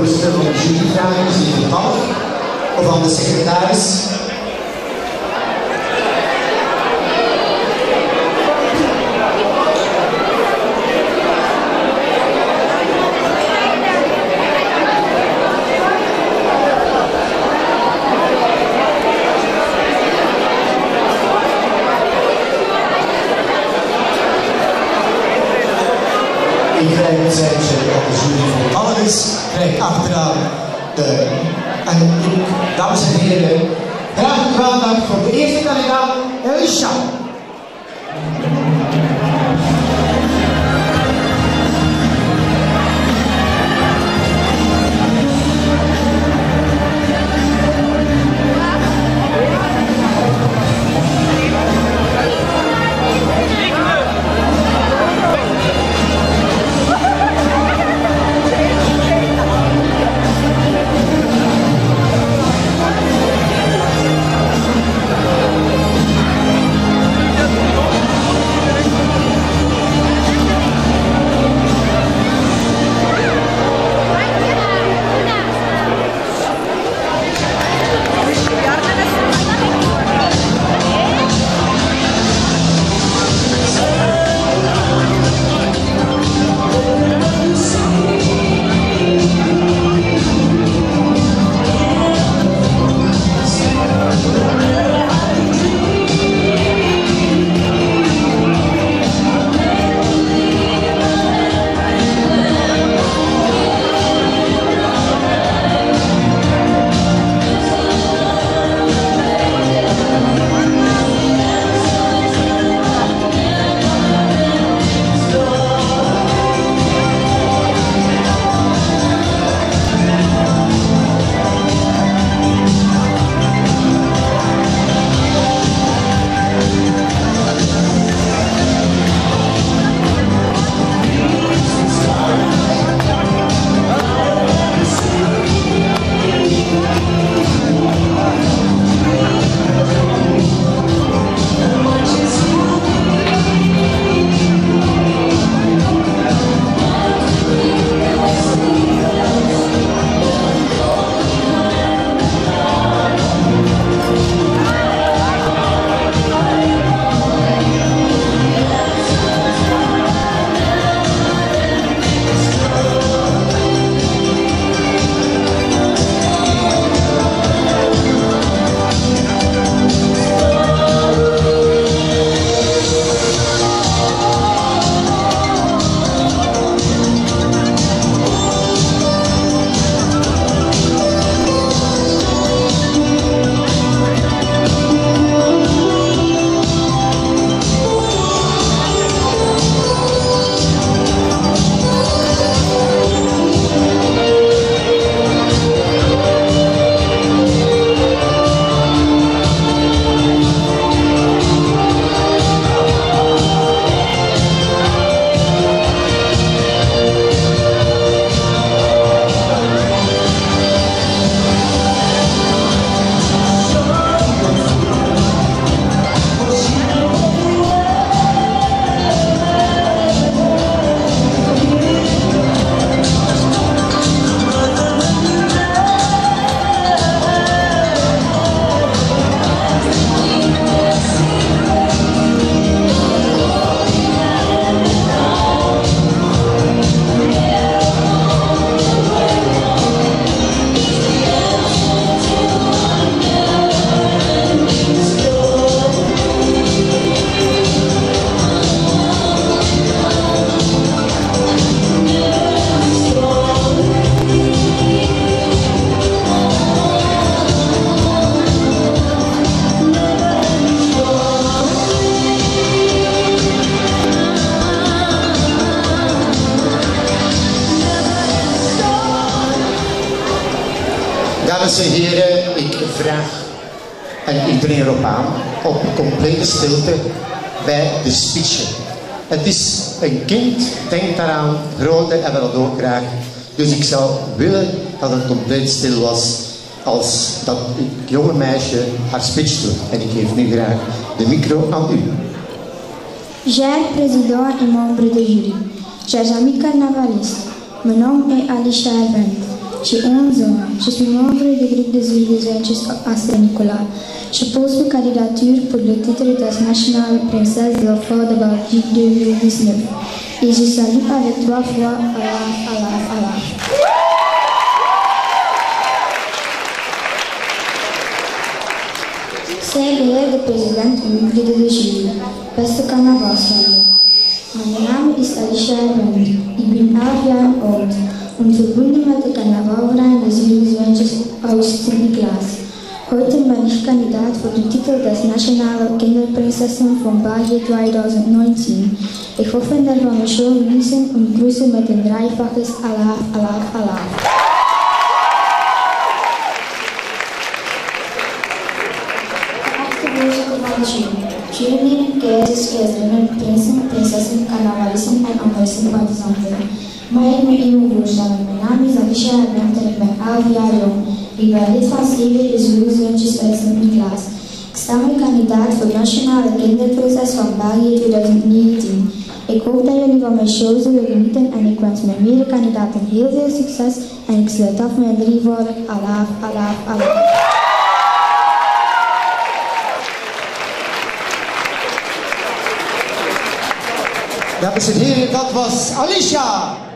voorzitter van de jury vragen, is die toevallig, of aan de secretaris. Ik krijg het cijfertje dat de jury voltallig is, krijg achteraan de... En dames en heren, graag uw aandacht voor de eerste kandidaat, Elisha. Dames en heren, ik vraag en ik dring erop aan op complete stilte bij de speechen. Het is een kind, denkt daaraan, grote hebben dat ook graag. Dus ik zou willen dat het compleet stil was als dat jonge meisje haar speech doet. En ik geef nu graag de micro aan u. Cher président et membre de jury, chers amis carnavalistes, mon nom est Alisha Event. J'ai 11 ans. Je suis membre du groupe des étudiantes à Saint-Nicolas. Je pose ma candidature pour le titre de nationale princesse de l'Enfant de Belgique 2019. Et je salue avec 3 fois Allah, Allah, Allah. Sehr geehrter Präsident und Mitglieder der Jury, beste Karnevalsfreunde. Mein Name ist Alicia Rund. Ich bin 11 Jahre alt und verbunden mit der Karnevalverein des Jugendwünschens aus Sint-Niklaas. Heute bin ich Kandidat für den Titel des Nationale Kinderprinzessin von Belgien 2019. Ich hoffe, dass wir mich schon genießen und grüße mit dem dreifaches Allah, Allah, Allah. Children, guests, prinsen, prinsessen, carnavalisten en andere sympathisanten. Mag ik me even voorstellen? Mijn naam is Alicia Rund en ik ben 11 jaar jong. Ik ben lid van CW de Zoerzoontjes uit Sint-Niklaas. Ik sta me kandidaat voor Nationale Kinderprinses van België 2019. Ik hoop dat jullie van mijn show zullen genieten en ik wens mijn medekandidaten heel veel succes en ik sluit af met 3-voudig Allah, Allah, Allah. Dames en heren, dat was Alicia.